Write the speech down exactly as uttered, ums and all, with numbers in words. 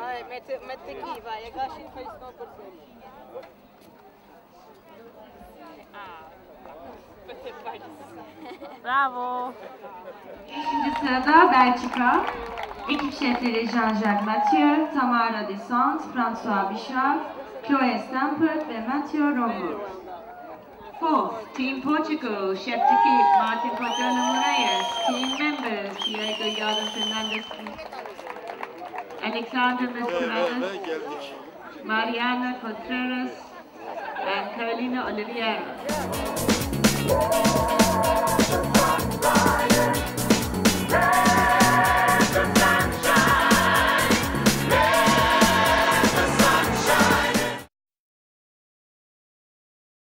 Bravo. Şimdi sırada Belçika. Ekip şefleri Jean-Jacques Mathieu, Tamara Descent, François Bichard, Chloé Stampert ve Mathieu Romo. Fourth, Team Portugal, Chef d'équipe Martin Cordona Moraes, team members Diego Yarden Fernandez, Alexander Mascaredas, Mariana Contreras, and Carolina Oliveira.